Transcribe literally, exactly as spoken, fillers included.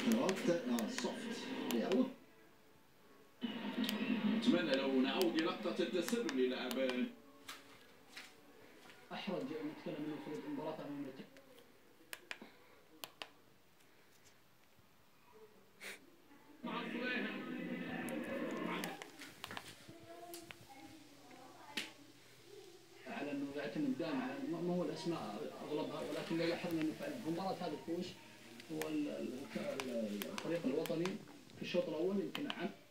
اختيارات سوفت ليعود. أتمنى لو نعود لقطة التسلل للاعب. احرج نتكلم انه في المباراه امام على انه يعتمد دائما على ما هو الاسماء اغلبها، ولكن لو لاحظنا انه في مباراه هذا الكوش هو الفريق الوطني في الشوط الاول يمكن عن